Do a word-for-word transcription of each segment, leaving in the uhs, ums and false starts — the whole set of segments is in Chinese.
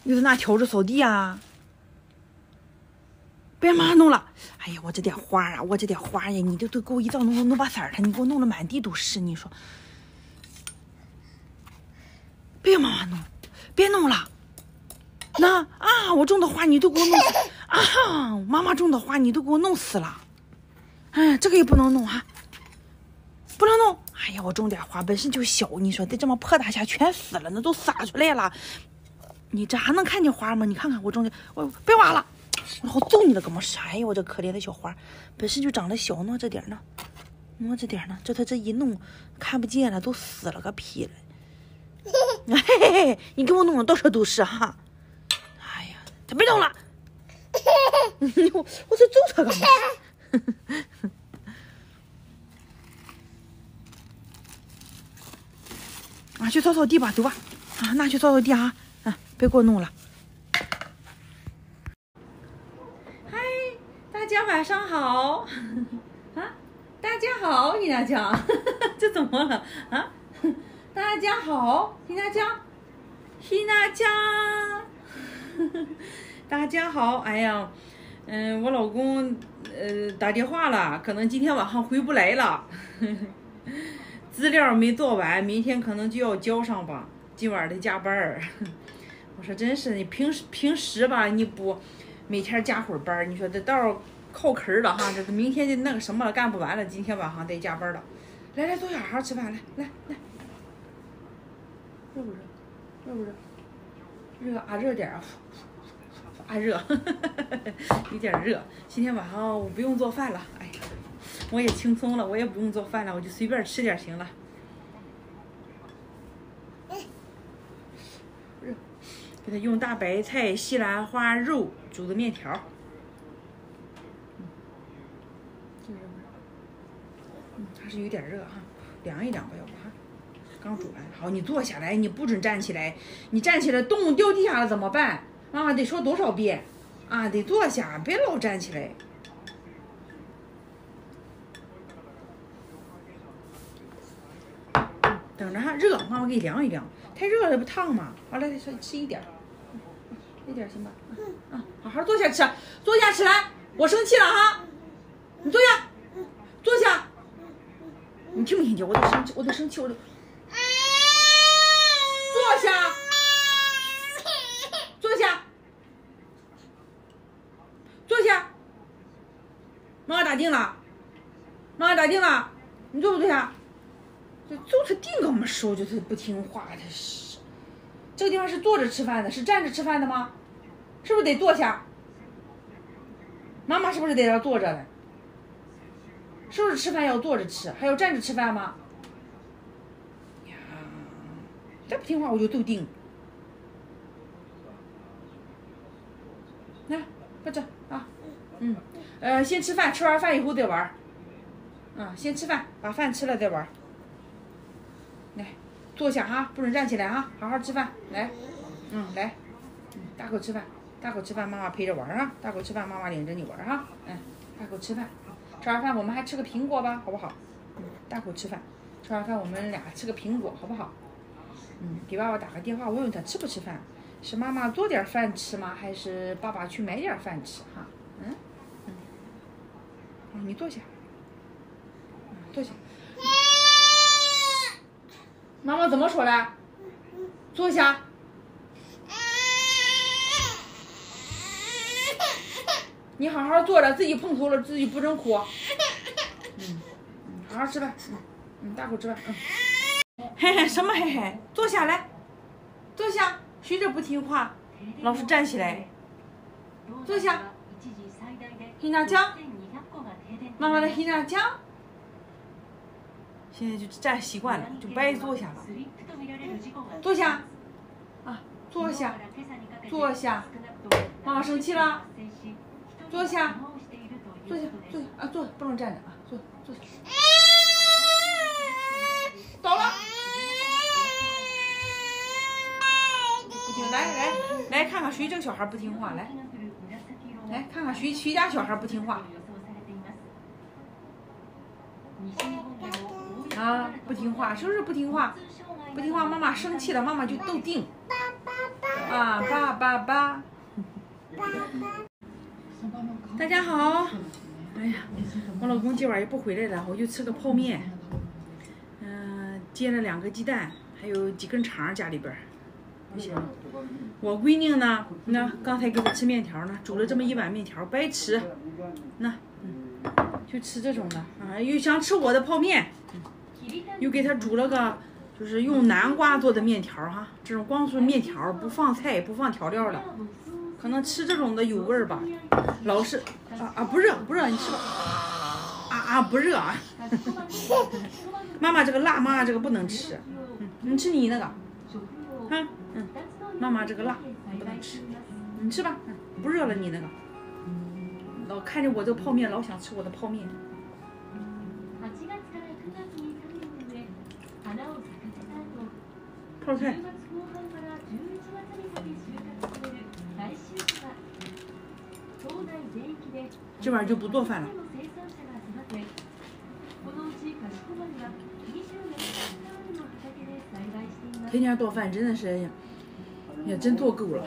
你在哪挑着扫地啊？别妈弄了！哎呀，我这点花啊，我这点花呀，你都都给我一早弄弄把色儿了，你给我弄得满地都是，你说？别妈妈弄，别弄了！那啊，我种的花你都给我弄死啊！妈妈种的花你都给我弄死了！哎，这个也不能弄哈、啊，不能弄！哎呀，我种点花本身就小，你说在这么破大下全死了，那都撒出来了。你这还能看见花吗？你看看我种的，我别挖了！我好揍你了，哥们儿！哎呀，我这可怜的小花，本身就长得小，挪着点呢，挪着点呢，这他这一弄看不见了，都死了个屁了！嘿嘿嘿，你给我弄的到处都是哈！哎呀，他别动了！我我这揍他干嘛？啊，去扫扫地吧，走吧！啊，那去扫扫地啊！啊，别给我弄了。嗨，大家晚上好！啊，大家好，伊娜酱，这怎么了啊？大家好，伊娜酱，伊娜酱，大家好！哎呀，嗯，我老公呃打电话了，可能今天晚上回不来了。资料没做完，明天可能就要交上吧。今晚得加班儿。我说真是，你平时平时吧，你不每天加会儿班，你说这到靠坑儿了哈，这明天就那个什么了，干不完了，今天晚上得加班了。来来，坐下好好吃饭，来来来，热不热？热不热？热啊，热点啊，啊热，有点热。今天晚上我不用做饭了，哎呀。我也轻松了，我也不用做饭了，我就随便吃点行了。热，给他用大白菜、西兰花、肉煮的面条。嗯，这热不热？嗯，还是有点热哈，凉一凉吧，要不哈。刚煮完，好，你坐下来，你不准站起来，你站起来动掉地下了怎么办？妈妈得说多少遍啊？得坐下，别老站起来。等着哈，热，妈妈给你凉一凉。太热了不烫吗？好，来，吃吃一点，一点行吧？啊，好好坐下吃，坐下吃来。我生气了哈，你坐下，坐下。你听不听见？我得生气，我得生气，我得。坐下，坐下，坐下。妈妈打定了，妈妈打定了，你坐不坐下？这揍他定个么手，就他不听话，他是。这个地方是坐着吃饭的，是站着吃饭的吗？是不是得坐下？妈妈是不是得要坐着的？是不是吃饭要坐着吃？还要站着吃饭吗？呀，再不听话我就揍定。来，快吃啊！嗯，呃，先吃饭，吃完饭以后再玩。嗯，先吃饭，把饭吃了再玩。来，坐下哈，不准站起来哈，好好吃饭。来，嗯，来，嗯，大口吃饭，大口吃饭，妈妈陪着玩啊。大口吃饭，妈妈领着你玩哈。嗯，大口吃饭，吃完饭我们还吃个苹果吧，好不好？嗯，大口吃饭，吃完饭我们俩吃个苹果，好不好？嗯，给爸爸打个电话，问问他吃不吃饭，是妈妈做点饭吃吗？还是爸爸去买点饭吃哈？嗯嗯，好，你坐下，嗯，坐下。妈妈怎么说的？坐下。你好好坐着，自己碰头了，自己不准哭。嗯嗯，好好吃饭。嗯嗯，大口吃饭。嗯。嘿嘿，什么嘿嘿？坐下来，坐下。谁这不听话？老是站起来。坐下。黑娜酱，妈妈的黑娜酱。现在就站习惯了，就不爱坐下了。坐下，啊，坐下，坐下。妈妈生气了，坐下，坐下，坐下啊，坐，不能站着啊，坐，坐下。倒了。不听，来来来看看谁这个小孩不听话，来，来看看谁谁家小孩不听话。啊，不听话，是不是不听话？不听话，妈妈生气了，妈妈就斗定。 啊，爸爸爸。大家好。哎呀，我老公今晚也不回来了，我就吃个泡面。嗯、呃，煎了两个鸡蛋，还有几根肠家里边。不行，我闺女呢？那刚才给她吃面条呢，煮了这么一碗面条，不爱吃。那，嗯，就吃这种的啊，又想吃我的泡面，又给她煮了个。就是用南瓜做的面条哈，这种光是面条，不放菜不放调料的，可能吃这种的有味儿吧。老是啊啊不热不热，你吃吧。啊啊不热啊。妈妈这个辣，妈妈这个不能吃。嗯，你吃你那个。啊嗯，妈妈这个辣不能吃，你吃吧。嗯，不热了你那个。老看着我这个泡面，老想吃我的泡面。泡菜。这晚就不做饭了。天天做饭真的是，也真做够了。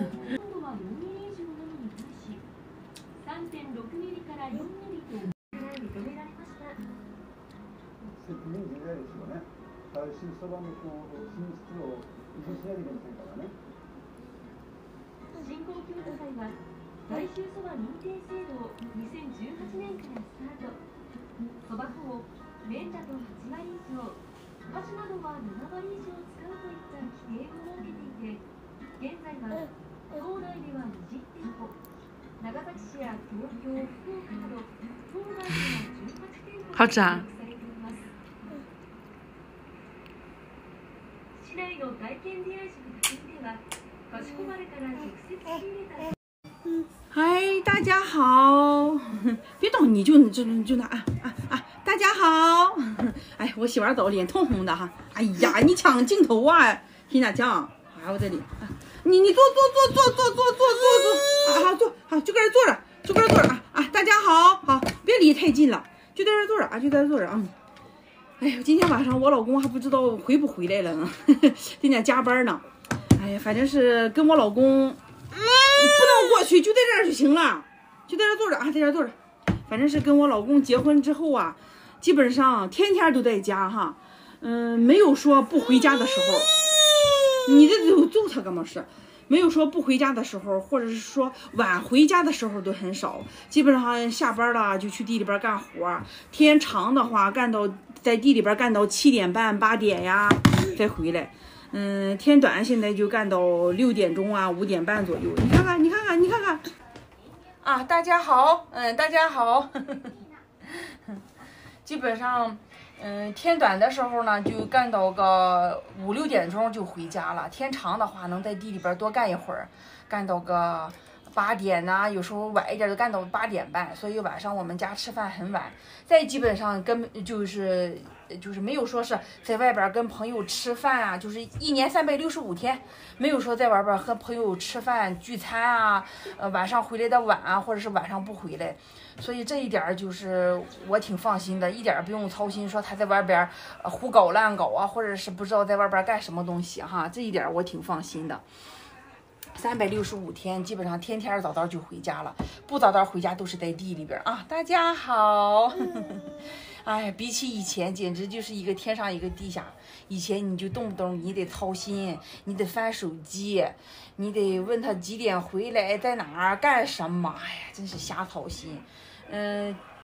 最終そばの品質を維持しなきゃいけませんからね。 新興京都祭は大衆そば認定制度をにせんじゅうはちねんからスタート。そば粉を麺だとはちわり以上、菓子などはななわり以上使うといった規定を設けていて、現在は島内ではにじゅってんぽ、長崎市や東京、福岡など島内ではじゅうはちてんぽ好吃啊。 市内の体験出会いの店では、かしこまるから直接仕入れた。 嗨，大家好！别动，你就就就那啊啊啊！大家好！哎，我洗完澡脸通红的哈。哎呀，你抢镜头啊，缇娜酱！哎，我这里，啊、你你坐坐坐坐坐坐坐坐坐啊！好坐好，就搁这坐着，就搁这坐着啊啊！大家好，好，别离太近了，就在这坐着啊，就在这坐着啊。哎呀，今天晚上我老公还不知道回不回来了呢，今天加班呢。哎呀，反正是跟我老公不能过去，就在这儿就行了，就在这儿坐着啊，在这儿坐着。反正是跟我老公结婚之后啊，基本上天天都在家哈，嗯，没有说不回家的时候。你这就揍他干嘛是？没有说不回家的时候，或者是说晚回家的时候都很少，基本上下班了就去地里边干活，天长的话干到在地里边干到七点半八点呀再回来，嗯，天短现在就干到六点钟啊五点半左右。你看看，你看看，你看看，啊，大家好，嗯，大家好，基本上。嗯，天短的时候呢，就干到个五六点钟就回家了。天长的话，能在地里边多干一会儿，干到个八点呐、啊，有时候晚一点就干到八点半。所以晚上我们家吃饭很晚。再基本上根本就是就是没有说是在外边跟朋友吃饭啊，就是一年三百六十五天，没有说在外边和朋友吃饭聚餐啊，呃晚上回来的晚啊，或者是晚上不回来。所以这一点就是我挺放心的，一点不用操心说他在外边胡搞乱搞啊，或者是不知道在外边干什么东西哈，这一点我挺放心的。三百六十五天，基本上天天早早就回家了，不早早回家都是在地里边啊。大家好，哎，比起以前，简直就是一个天上一个地下。以前你就动不动你得操心，你得翻手机，你得问他几点回来，在哪儿干什么，哎呀，真是瞎操心。嗯。